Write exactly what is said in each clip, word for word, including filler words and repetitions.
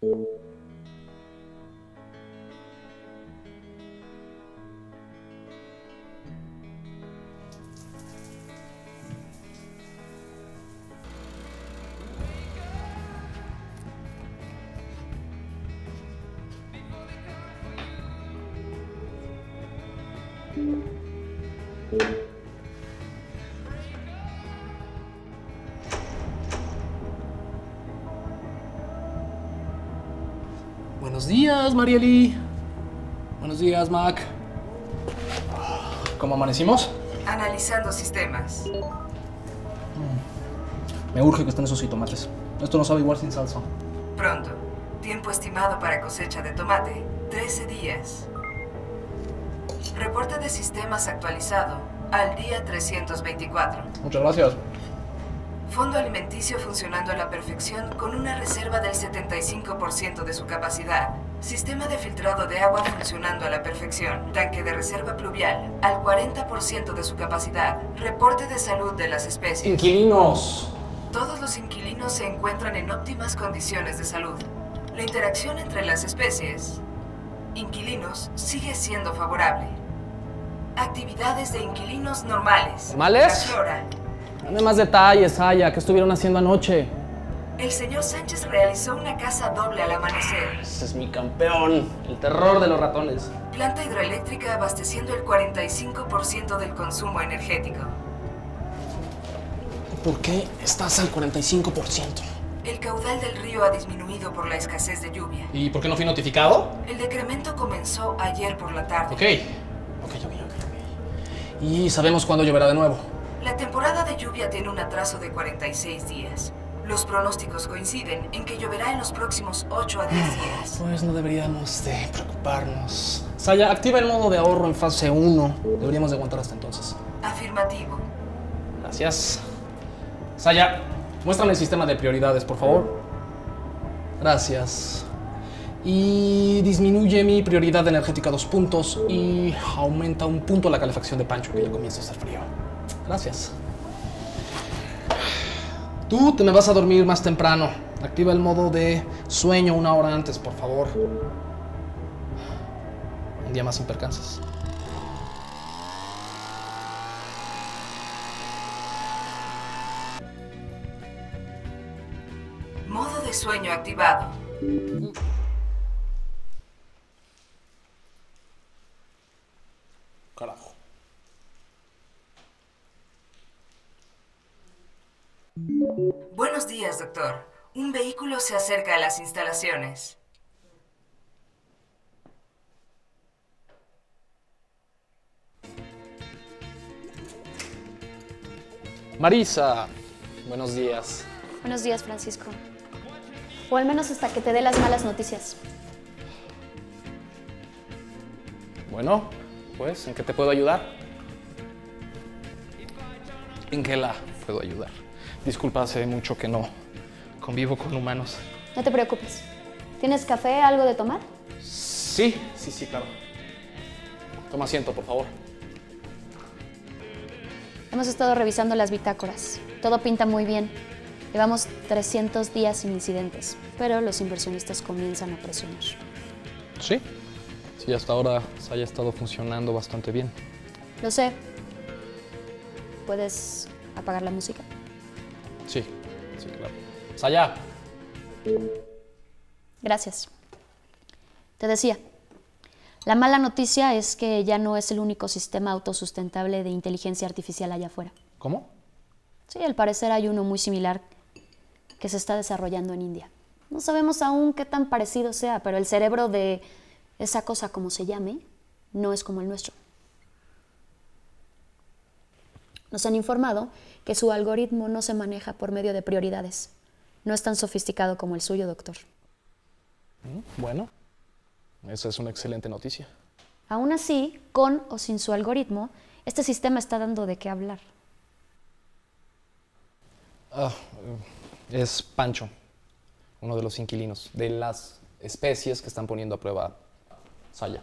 Buenos días, Marieli. Buenos días, Mac. ¿Cómo amanecimos? Analizando sistemas. Me urge que estén esos jitomates. Esto no sabe igual sin salsa. Pronto. Tiempo estimado para cosecha de tomate, trece días. Reporte de sistemas actualizado al día trescientos veinticuatro. Muchas gracias. Fondo alimenticio funcionando a la perfección con una reserva del setenta y cinco por ciento de su capacidad. Sistema de filtrado de agua funcionando a la perfección. Tanque de reserva pluvial al cuarenta por ciento de su capacidad. Reporte de salud de las especies. Inquilinos. Todos los inquilinos se encuentran en óptimas condiciones de salud. La interacción entre las especies, inquilinos, sigue siendo favorable. Actividades de inquilinos normales. ¿Normales? La flora. Dame más detalles, Aya. ¿Qué estuvieron haciendo anoche? El señor Sánchez realizó una caza doble al amanecer. Ese es mi campeón. El terror de los ratones. Planta hidroeléctrica abasteciendo el cuarenta y cinco por ciento del consumo energético. ¿Por qué estás al cuarenta y cinco por ciento? El caudal del río ha disminuido por la escasez de lluvia. ¿Y por qué no fui notificado? El decremento comenzó ayer por la tarde. Ok. Ok, ok, ok, ok. ¿Y sabemos cuándo lloverá de nuevo? La temporada de lluvia tiene un atraso de cuarenta y seis días. Los pronósticos coinciden en que lloverá en los próximos ocho a diez días. Pues no deberíamos de preocuparnos. Saya, activa el modo de ahorro en fase uno. Deberíamos de aguantar hasta entonces. Afirmativo. Gracias. Saya, muéstrame el sistema de prioridades, por favor. Gracias. Y disminuye mi prioridad energética dos puntos y aumenta un punto la calefacción de Pancho, que ya comienza a hacer frío. Gracias. Tú te me vas a dormir más temprano. Activa el modo de sueño una hora antes, por favor. Un día más sin percances. Modo de sueño activado. Carajo. Buenos días, doctor. Un vehículo se acerca a las instalaciones. Marisa, buenos días. Buenos días, Francisco. O al menos hasta que te dé las malas noticias. Bueno, pues, ¿en qué te puedo ayudar? ¿En qué la puedo ayudar? Disculpa, hace mucho que no convivo con humanos. No te preocupes. ¿Tienes café, algo de tomar? Sí, sí, sí, claro. Toma asiento, por favor. Hemos estado revisando las bitácoras. Todo pinta muy bien. Llevamos trescientos días sin incidentes, pero los inversionistas comienzan a presionar. Sí, sí, hasta ahora se haya estado funcionando bastante bien. Lo sé. ¿Puedes apagar la música? Sí, sí, claro. Saya. Gracias. Te decía, la mala noticia es que ya no es el único sistema autosustentable de inteligencia artificial allá afuera. ¿Cómo? Sí, al parecer hay uno muy similar que se está desarrollando en India. No sabemos aún qué tan parecido sea, pero el cerebro de esa cosa, como se llame, no es como el nuestro. Nos han informado que su algoritmo no se maneja por medio de prioridades. No es tan sofisticado como el suyo, doctor. Bueno, esa es una excelente noticia. Aún así, con o sin su algoritmo, este sistema está dando de qué hablar. Ah, es Pancho, uno de los inquilinos, de las especies que están poniendo a prueba Saya.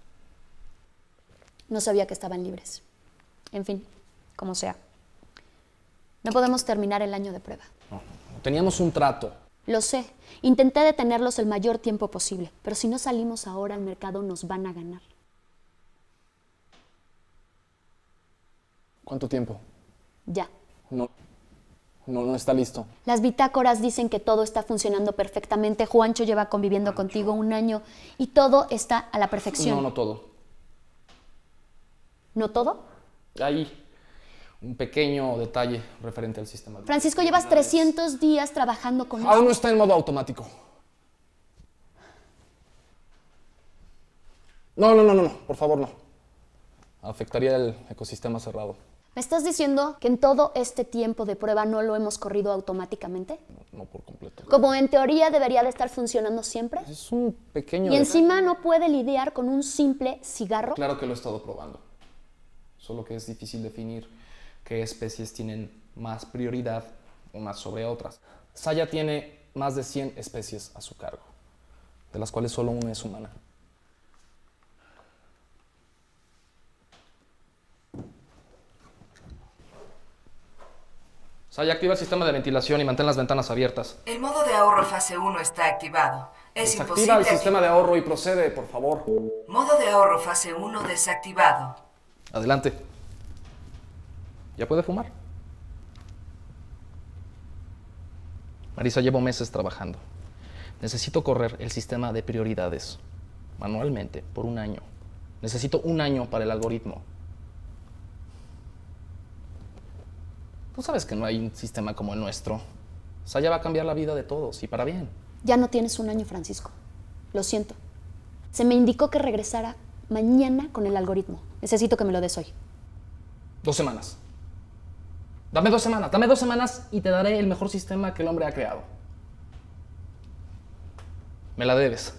No sabía que estaban libres. En fin, como sea. No podemos terminar el año de prueba. No, teníamos un trato. Lo sé. Intenté detenerlos el mayor tiempo posible, pero si no salimos ahora al mercado nos van a ganar. ¿Cuánto tiempo? Ya. No, no, no está listo. Las bitácoras dicen que todo está funcionando perfectamente. Juancho lleva conviviendo Juancho. contigo un año y todo está a la perfección. No, no todo. ¿No todo? Hay un pequeño detalle referente al sistema. Francisco, llevas trescientos días trabajando con Aún esto. no está en modo automático. No, no, no, no, por favor, no. Afectaría el ecosistema cerrado. ¿Me estás diciendo que en todo este tiempo de prueba no lo hemos corrido automáticamente? No, no por completo. Como en teoría debería de estar funcionando siempre. Es un pequeño... Y encima no puede lidiar con un simple cigarro. Claro que lo he estado probando. Solo que es difícil definir qué especies tienen más prioridad unas sobre otras. Saya tiene más de cien especies a su cargo, de las cuales solo una es humana. Saya, activa el sistema de ventilación y mantén las ventanas abiertas. El modo de ahorro fase uno está activado. Es Desactiva imposible... el sistema de ahorro y procede, por favor. Modo de ahorro fase uno desactivado. Adelante. ¿Ya puede fumar? Marisa, llevo meses trabajando. Necesito correr el sistema de prioridades manualmente por un año. Necesito un año para el algoritmo. Tú sabes que no hay un sistema como el nuestro. Saya va a cambiar la vida de todos y para bien. Ya no tienes un año, Francisco. Lo siento. Se me indicó que regresara mañana con el algoritmo. Necesito que me lo des hoy. Dos semanas. Dame dos semanas, dame dos semanas y te daré el mejor sistema que el hombre ha creado. Me la debes.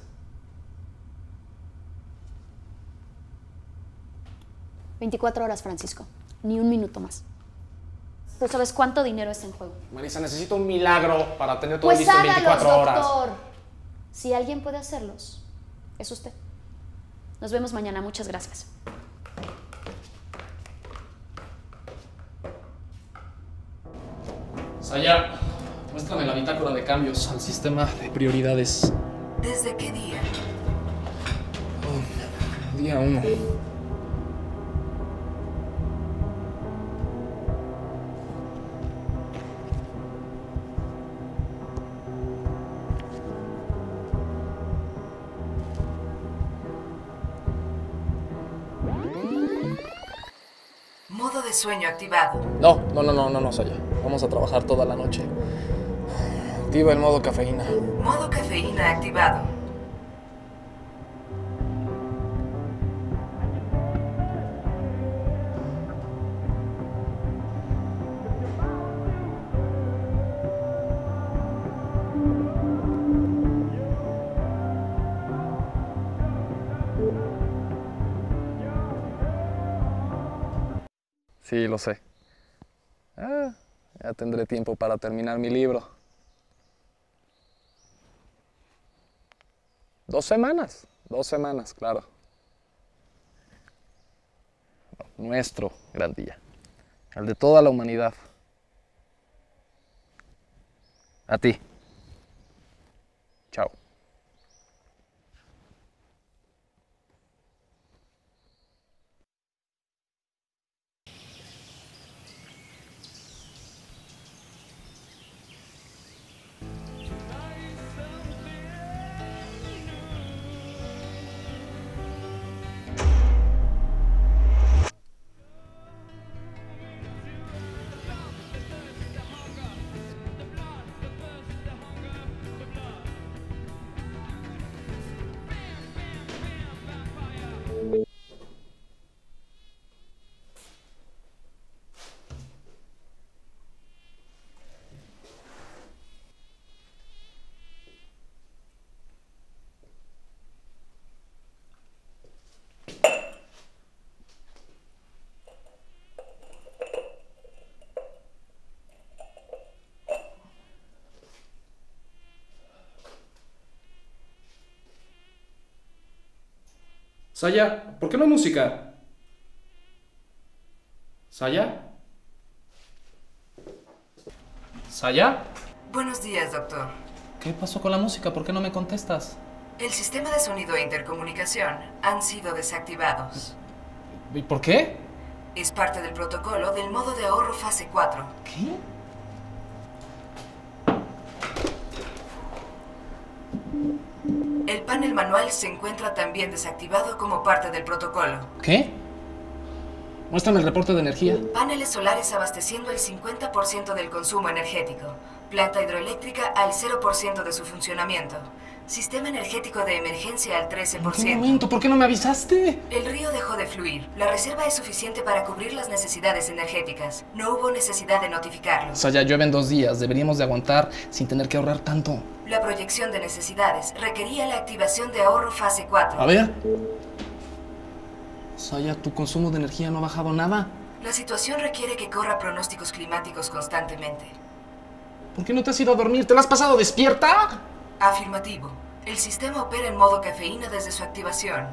veinticuatro horas, Francisco. Ni un minuto más. ¿Tú sabes cuánto dinero está en juego? Marisa, necesito un milagro para tener todo Pues listo en hágalos, veinticuatro horas. doctor. Si alguien puede hacerlos, es usted. Nos vemos mañana. Muchas gracias. Saya, muéstrame la bitácora de cambios al sistema de prioridades. ¿Desde qué día? Oh, día uno. Modo de sueño activado. No, no, no, no, no, no, Saya. Vamos a trabajar toda la noche. Activa el modo cafeína. Modo cafeína activado. Sí, lo sé. Ah, ya tendré tiempo para terminar mi libro. Dos semanas, dos semanas, claro. Nuestro gran día, el de toda la humanidad. A ti. Chao. Saya, ¿por qué no hay música? ¿Saya? ¿Saya? Buenos días, doctor. ¿Qué pasó con la música? ¿Por qué no me contestas? El sistema de sonido e intercomunicación han sido desactivados. ¿Y por qué? Es parte del protocolo del modo de ahorro fase cuatro. ¿Qué? El panel manual se encuentra también desactivado como parte del protocolo. ¿Qué? Muéstrame el reporte de energía. Paneles solares abasteciendo el cincuenta por ciento del consumo energético. Planta hidroeléctrica al cero por ciento de su funcionamiento. Sistema energético de emergencia al trece por ciento. ¿En qué momento? ¿Por qué no me avisaste? El río dejó de fluir. La reserva es suficiente para cubrir las necesidades energéticas. No hubo necesidad de notificarlo. Saya, llueve en dos días. Deberíamos de aguantar sin tener que ahorrar tanto. La proyección de necesidades requería la activación de ahorro fase cuatro. A ver. Saya, tu consumo de energía no ha bajado nada. La situación requiere que corra pronósticos climáticos constantemente. ¿Por qué no te has ido a dormir? ¿Te la has pasado despierta? Afirmativo. El sistema opera en modo cafeína desde su activación.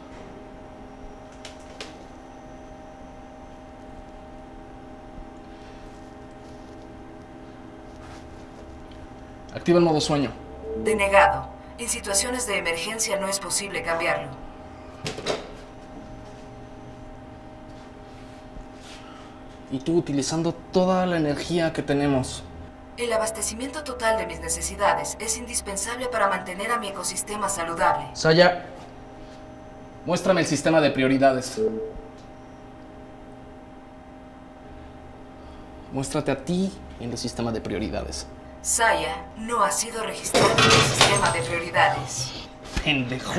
Activa el modo sueño. Denegado. En situaciones de emergencia no es posible cambiarlo. Y tú utilizando toda la energía que tenemos. El abastecimiento total de mis necesidades es indispensable para mantener a mi ecosistema saludable. Saya, muéstrame el sistema de prioridades. Muéstrate a ti en el sistema de prioridades. Saya no ha sido registrado en el sistema de prioridades. Pendejo.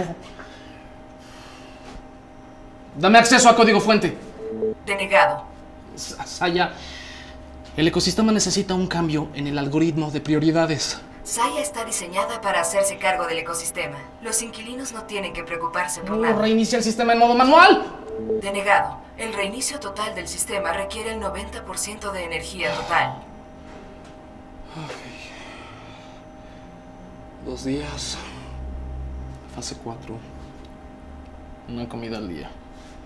Dame acceso a código fuente. Denegado. Saya, el ecosistema necesita un cambio en el algoritmo de prioridades. Saya está diseñada para hacerse cargo del ecosistema. Los inquilinos no tienen que preocuparse por No, nada. reinicia el sistema en modo manual. Denegado. El reinicio total del sistema requiere el noventa por ciento de energía total. Okay. Dos días. Fase cuatro. Una comida al día.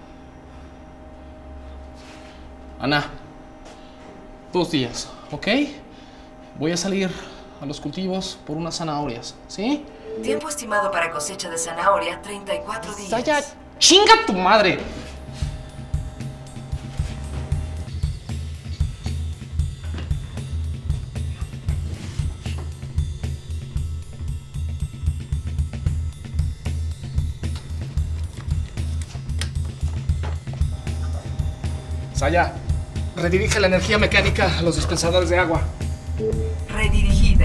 Ana. Dos días, ¿ok? Voy a salir a los cultivos por unas zanahorias, ¿sí? Tiempo estimado para cosecha de zanahoria, treinta y cuatro días. Saya, ¡chinga tu madre! Saya, redirige la energía mecánica a los dispensadores de agua. Redirigida.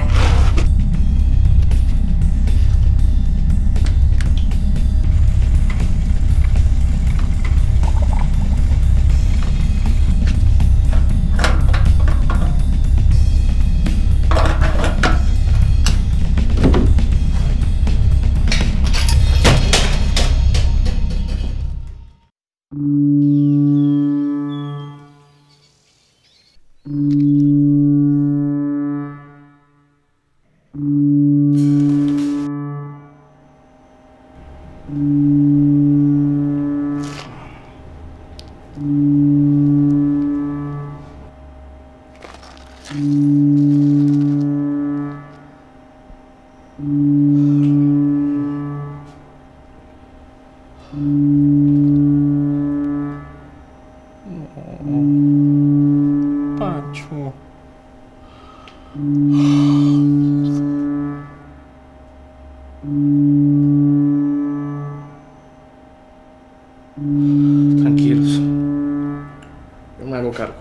Pancho. Tranquilos. Yo me hago cargo.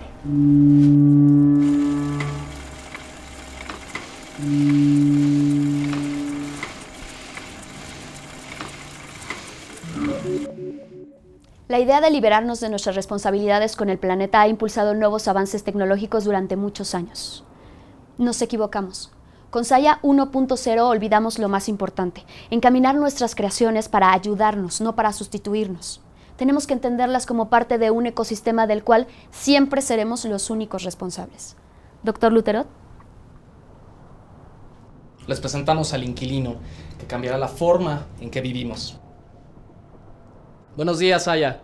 La idea de liberarnos de nuestras responsabilidades con el planeta ha impulsado nuevos avances tecnológicos durante muchos años. Nos equivocamos. Con Saya uno punto cero olvidamos lo más importante, encaminar nuestras creaciones para ayudarnos, no para sustituirnos. Tenemos que entenderlas como parte de un ecosistema del cual siempre seremos los únicos responsables. Doctor Luterot. Les presentamos al inquilino, que cambiará la forma en que vivimos. Buenos días, Saya.